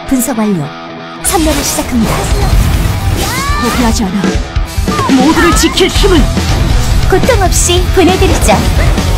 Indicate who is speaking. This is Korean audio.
Speaker 1: 분석 완료. 선멸을 시작합니다.
Speaker 2: 포기하지 않아. 모두를 지킬 힘을!
Speaker 1: 고통 없이 보내드리죠.